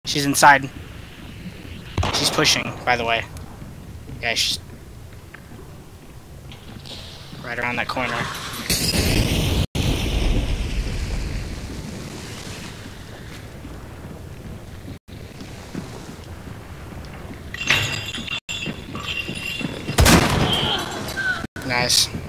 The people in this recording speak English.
She's inside. She's pushing, by the way. Yeah, she's right around that corner. Nice.